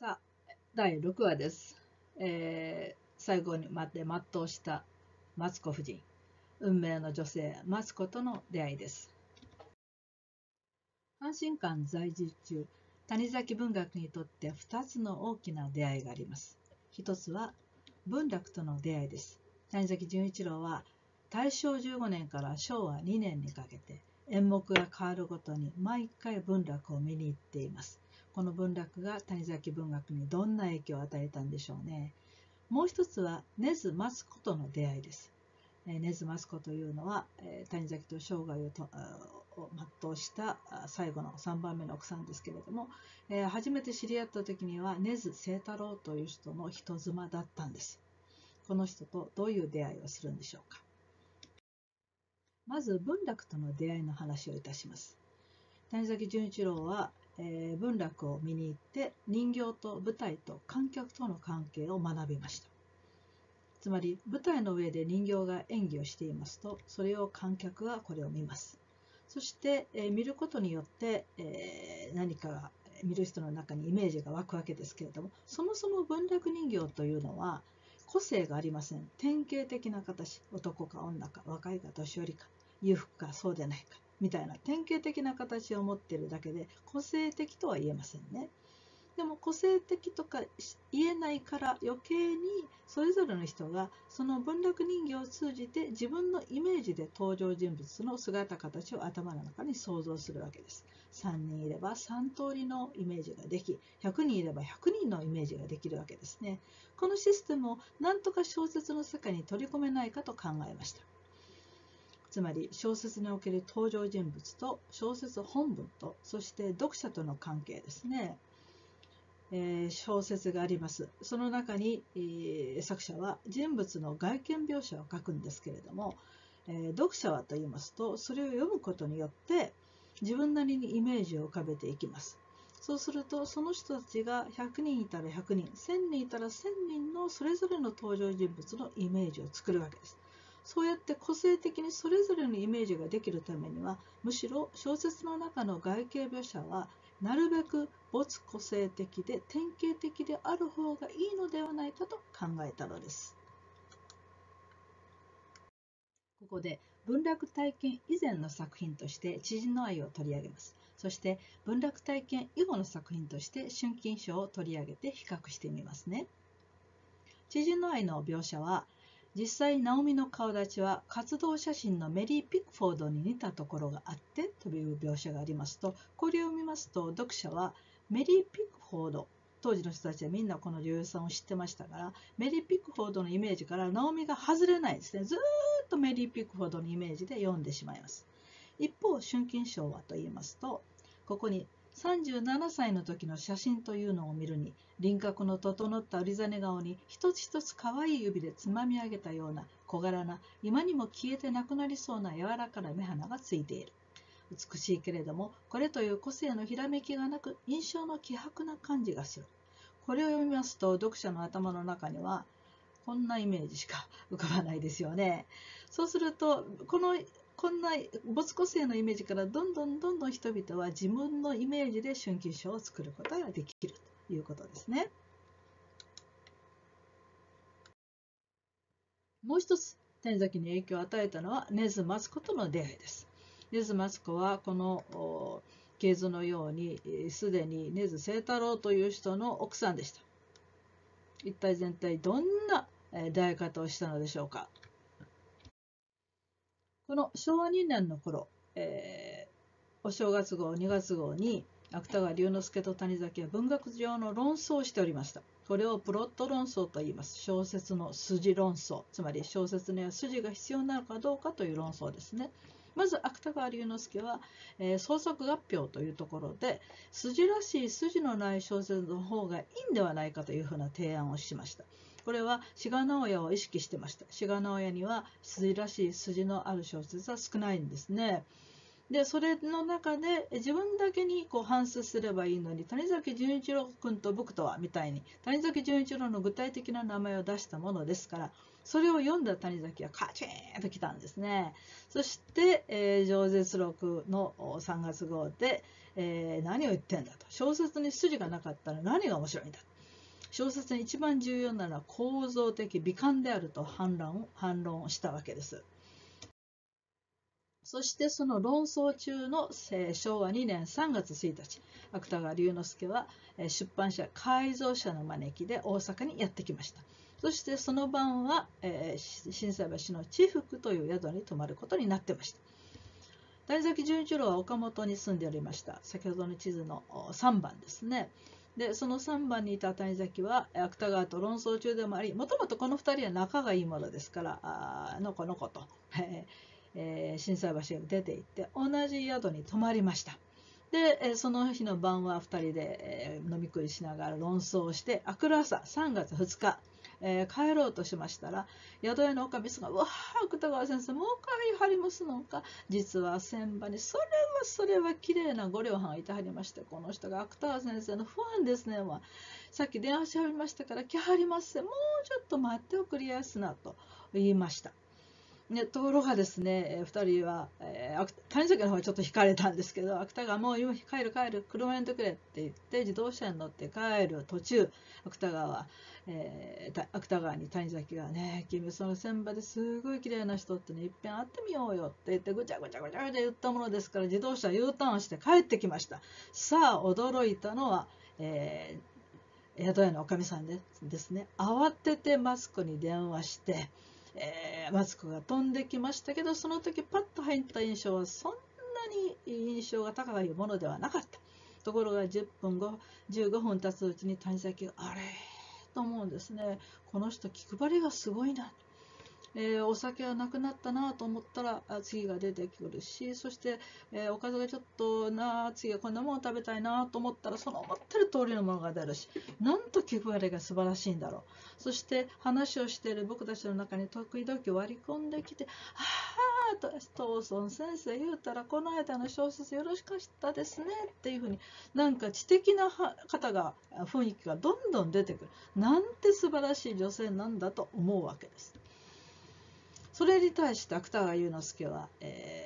さあ、第6話です。最後にまで全うしたマツコ夫人、運命の女性マツコとの出会いです。阪神間在住中、谷崎文学にとって2つの大きな出会いがあります。一つは文楽との出会いです。谷崎潤一郎は大正15年から昭和2年にかけて演目が変わるごとに毎回文楽を見に行っています。この文楽が谷崎文学にどんな影響を与えたんでしょうね。もう一つは根津松子との出会いです。根津松子というのは谷崎と生涯を全うした最後の3番目の奥さんですけれども、初めて知り合った時には根津清太郎という人の人妻だったんです。この人とどういう出会いをするんでしょうか。まず文楽との出会いの話をいたします。谷崎潤一郎は文楽を見に行って人形と舞台と観客との関係を学びました。つまり舞台の上で人形が演技をしていますと、それを観客がこれを見ます。そして、見ることによって、何かが見る人の中にイメージが湧くわけですけれども、そもそも文楽人形というのは個性がありません。典型的な形、男か女か若いか年寄りか裕福かそうでないかみたいな典型的な形を持っているだけで個性的とは言えませんね。でも個性的とか言えないから余計にそれぞれの人がその文楽人形を通じて自分のイメージで登場人物の姿形を頭の中に想像するわけです。3人いれば3通りのイメージができ、100人いれば100人のイメージができるわけですね。このシステムを何とか小説の世界に取り込めないかと考えました。つまり小説における登場人物と小説本文とそして読者との関係ですね。小説があります。その中に、作者は人物の外見描写を書くんですけれども、読者はと言いますとそれを読むことによって自分なりにイメージを浮かべていきます。そうするとその人たちが100人いたら100人、1000人いたら1000人のそれぞれの登場人物のイメージを作るわけです。そうやって個性的にそれぞれのイメージができるためには、むしろ小説の中の外形描写はなるべく没個性的で典型的である方がいいのではないかと考えたのです。ここで文楽体験以前の作品として知人の愛を取り上げます。そして文楽体験以後の作品として春金賞を取り上げて比較してみますね。知人の愛の描写は、実際ナオミの顔立ちは活動写真のメリー・ピックフォードに似たところがあってという描写がありますと、これを見ますと読者はメリー・ピックフォード、当時の人たちはみんなこの女優さんを知ってましたから、メリー・ピックフォードのイメージからナオミが外れないですね。ずっとメリー・ピックフォードのイメージで読んでしまいます。一方春金賞はと言いますと、ここに37歳の時の写真というのを見るに、輪郭の整った有実顔に一つ一つ可愛い指でつまみ上げたような小柄な、今にも消えてなくなりそうな柔らかな目鼻がついている。美しいけれども、これという個性のひらめきがなく、印象の希薄な感じがする。これを読みますと、読者の頭の中にはこんなイメージしか浮かばないですよね。そうするとこんな没個性のイメージからどんどん人々は自分のイメージで春金賞を作ることができるということですね。もう一つ谷崎に影響を与えたのは根津松子との出会いです。根津松子はこの系図のようにすでに根津清太郎という人の奥さんでした。一体全体どんな出会い方をしたのでしょうか。この昭和2年の頃、お正月号2月号に芥川龍之介と谷崎は文学上の論争をしておりました。これをプロット論争と言います。小説の筋論争、つまり小説には筋が必要なのかどうかという論争ですね。まず芥川龍之介は、創作合評というところで筋らしい筋のない小説の方がいいんではないかというふうな提案をしました。これは志賀直哉を意識してました。志賀直哉には筋らしい筋のある小説は少ないんですね。でそれの中で自分だけに反芻すればいいのに、谷崎潤一郎君と僕とはみたいに谷崎潤一郎の具体的な名前を出したものですから、それを読んだ谷崎はカチーンときたんですね。そして、饒舌録の3月号で、 何を言ってんだと。小説に筋がなかったら何が面白いんだ。小説に一番重要なのは構造的美観であると反論をしたわけです。そしてその論争中の昭和2年3月1日、芥川龍之介は出版社改造社の招きで大阪にやってきました。そしてその晩は心斎橋の千福という宿に泊まることになってました。谷崎潤一郎は岡本に住んでおりました。先ほどの地図の3番ですね。でその3番にいた谷崎は芥川と論争中でもあり、もともとこの2人は仲がいいものですから、のこのこと、心斎橋を出て行って同じ宿に泊まりました。でその日の晩は2人で飲み食いしながら論争をして、明くる朝3月2日、帰ろうとしましたら、宿屋のおかみさんが「うわあ芥川先生もう帰りはりますのか。実は船場にそれは綺麗なご両藩がいてはりまして、この人が芥川先生のファンですね。さっき電話しはりましたから来はりますせ。もうちょっと待っておくりやすな」と言いました。ところがですね、2人は、谷崎の方はちょっと引かれたんですけど、芥川もう今帰る車に乗ってくれって言って自動車に乗って帰る途中、芥川に谷崎がね、君その船場ですごい綺麗な人ってね、いっぺん会ってみようよって言ってぐちゃぐちゃ言ったものですから、自動車 U ターンして帰ってきました。さあ驚いたのは、宿屋のおかみさんですね。慌ててマツコに電話して、マツコが飛んできましたけど、その時パッと入った印象はそんなに印象が高いものではなかった。ところが10分後15分経つうちに谷崎があれと思うんですね。この人気配りがすごいな。お酒はなくなったなと思ったら次が出てくるし、そして、おかずがちょっと次はこんなもの食べたいなと思ったらその思ってる通りのものが出るし、なんと気配りが素晴らしいんだろう。そして話をしている僕たちの中に時々割り込んできて「ああ東村先生言うたらこの間の小説よろしかったですね」っていうふうに、なんか知的な雰囲気がどんどん出てくる。なんて素晴らしい女性なんだと思うわけです。それに対して芥川龍之介は、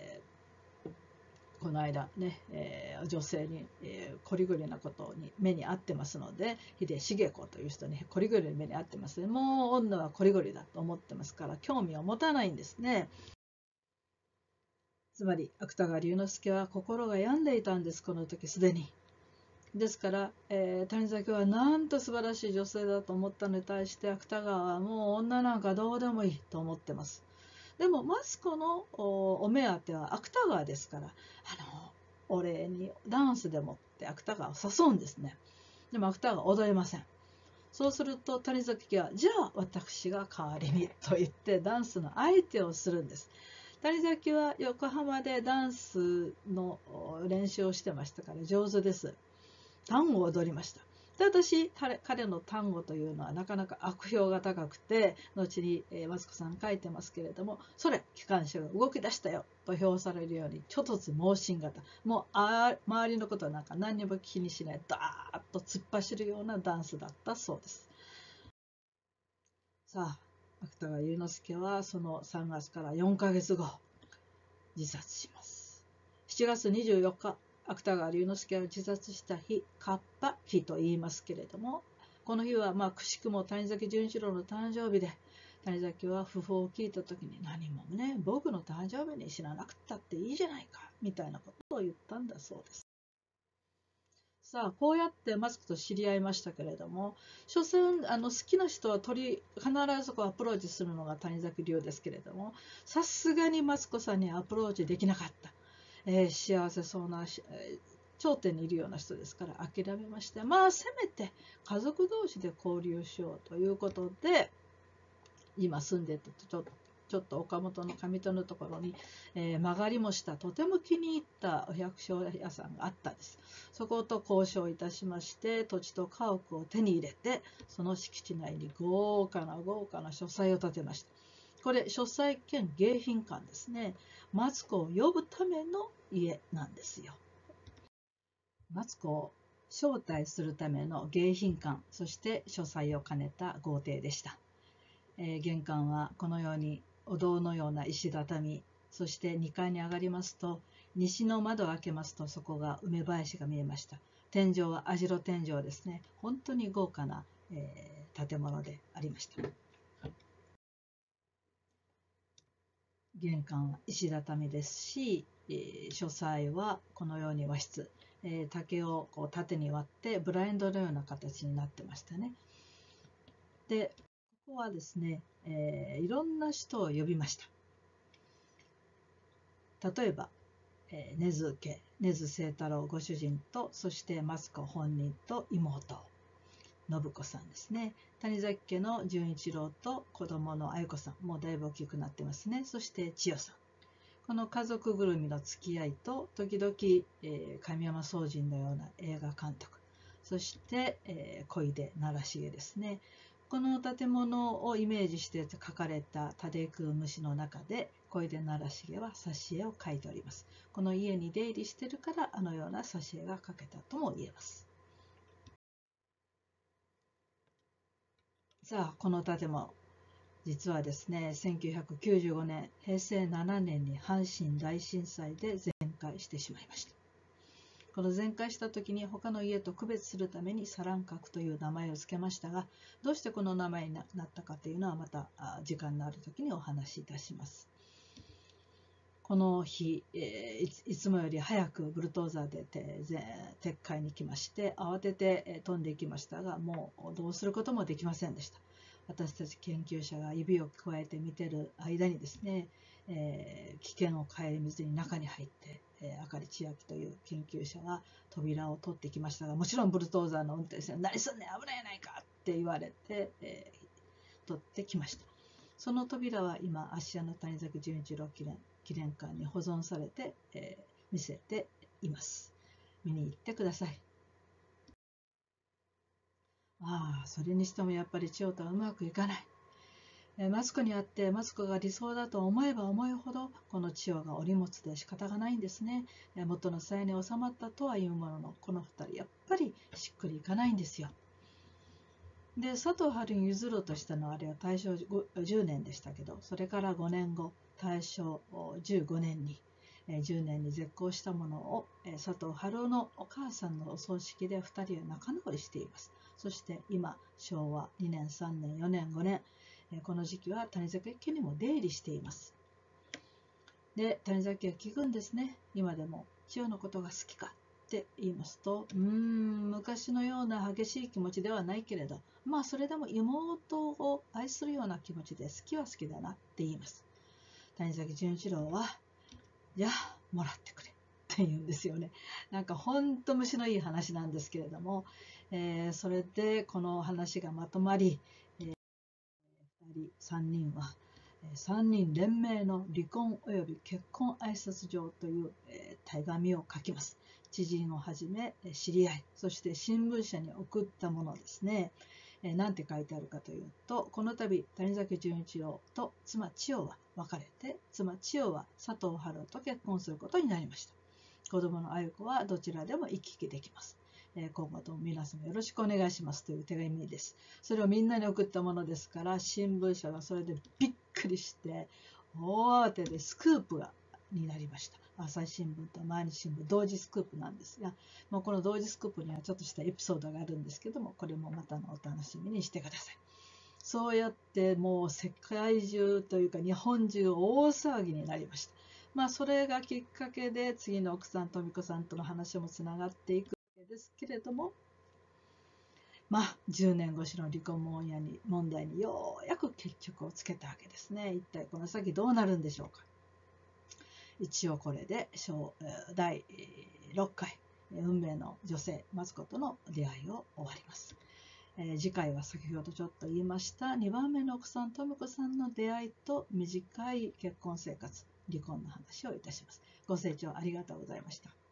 この間ね、女性に、こりごりなことに目に遭ってますので、秀重子という人にこりごり目に遭ってますね。もう女はこりごりだと思ってますから興味を持たないんですね。つまり芥川龍之介は心が病んでいたんです、この時すでに。ですから、谷崎はなんと素晴らしい女性だと思ったのに対して、芥川はもう女なんかどうでもいいと思ってます。でもマツコのお目当ては芥川ですから、お礼にダンスでもって芥川を誘うんですね。でも芥川は踊れません。そうすると谷崎がじゃあ私が代わりにと言ってダンスの相手をするんです。谷崎は横浜でダンスの練習をしてましたから上手です。単語を踊りました。で私彼の単語というのはなかなか悪評が高くて、後に、マツコさん書いてますけれども、それ機関車が動き出したよと評されるようにちょっとずつ猛進型、もう周りのことはなんか何にも気にしない、ダーッと突っ走るようなダンスだったそうです。さあ芥川龍之介はその3月から4ヶ月後自殺します。7月24日芥川龍之介が自殺した日、カッパ日と言いますけれども、この日はくしくも谷崎潤一郎の誕生日で、谷崎は訃報を聞いた時に何もね、僕の誕生日に知らなくたっていいじゃないかみたいなことを言ったんだそうです。さあこうやってマツコと知り合いましたけれども、所詮好きな人は必ずアプローチするのが谷崎流ですけれども、さすがにマツコさんにアプローチできなかった。幸せそうな、頂点にいるような人ですから諦めまして、せめて家族同士で交流しようということで、今住んでたちょっと岡本の上戸のところに、曲がりもしたとても気に入ったお百姓屋さんがあったんです。そこと交渉いたしまして土地と家屋を手に入れて、その敷地内に豪華な書斎を建てました。これ書斎兼迎賓館ですね。マツコを呼ぶための家なんですよ。マツコを招待するための迎賓館、そして書斎を兼ねた豪邸でした。玄関はこのようにお堂のような石畳、そして2階に上がりますと西の窓を開けますと、そこが梅林が見えました。天井は網代天井ですね。本当に豪華な、建物でありました。玄関は石畳ですし、書斎はこのように和室、竹をこう縦に割ってブラインドのような形になってましたね。で、ここはですね、いろんな人を呼びました。例えば、根津家、根津清太郎ご主人と、そして松子本人と妹、信子さんですね。谷崎家の純一郎と子供の愛子さん、もうだいぶ大きくなってますね。そして千代さん。この家族ぐるみの付き合いと、時々、神山宗人のような映画監督、そして、小出奈良重ですね。この建物をイメージして描かれた蓼空虫の中で、小出奈良重は挿絵を描いております。この家に出入りしているから、あのような挿絵が描けたとも言えます。さあ、この建物、実はですね、1995年、平成7年に阪神大震災で全壊してしまいました。この全壊した時に他の家と区別するためにサラン閣という名前を付けましたが、どうしてこの名前になったかというのはまた時間のある時にお話しいたします。この日、いつもより早くブルドーザーで撤回に来まして、慌てて飛んでいきましたが、もうどうすることもできませんでした。私たち研究者が指を加えて見てる間にですね、危険を顧みずに中に入って、明里千秋という研究者が扉を取ってきましたが、もちろんブルドーザーの運転手は何すんねん、危ないやないかって言われて、取ってきました。その扉は今、芦屋の谷崎潤一郎記念館に保存されて、見せています。見に行ってください。それにしてもやっぱり千代とはうまくいかない。マツコにあって、マツコが理想だと思えば思うほど、この千代がお荷物で仕方がないんですね。元の鞘に収まったとはいうものの、この2人、やっぱりしっくりいかないんですよ。で、佐藤春に譲ろうとしたのはあれは大正10年でしたけど、それから5年後、大正15年に、10年に絶交したものを、佐藤春夫のお母さんのお葬式で2人は仲直りしています。そして今、昭和2年、3年、4年、5年、この時期は谷崎家にも出入りしています。で、谷崎は聞くんですね。今でも千代のことが好きかって言いますと、昔のような激しい気持ちではないけれど、それでも妹を愛するような気持ちで好きは好きだなって言います。谷崎潤一郎は、じゃあもらってくれって言うんですよね。なんかほんと虫のいい話なんですけれども、それでこの話がまとまり、3人は3人連名の離婚及び結婚挨拶状という手紙を書きます。知人をはじめ知り合い、そして新聞社に送ったものですね。何て書いてあるかというと、この度谷崎潤一郎と妻千代は別れて、妻千代は佐藤春夫と結婚することになりました。子供のあゆ子はどちらでも行き来できます。今後とも皆様よろしくお願いしますという手紙です。それをみんなに送ったものですから、新聞社がそれでびっくりして大慌てでスクープになりました。朝日新聞と毎日新聞同時スクープなんですが、もうこの同時スクープにはちょっとしたエピソードがあるんですけども、これもまたのお楽しみにしてください。そうやってもう世界中というか日本中大騒ぎになりました。それがきっかけで次の奥さん富子さんとの話もつながっていくわけですけれども、10年越しの離婚問題にようやく決着をつけたわけですね。一体この先どうなるんでしょうか。一応これで第6回運命の女性マツコとの出会いを終わります。次回は先ほどちょっと言いました2番目の奥さん富子さんの出会いと短い結婚生活、離婚の話をいたします。ご清聴ありがとうございました。